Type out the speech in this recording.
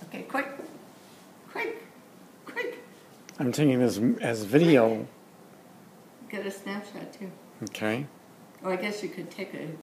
Okay, quick. Quick. Quick. I'm taking this as video. Get a snapshot too. Okay. Or I guess you could take a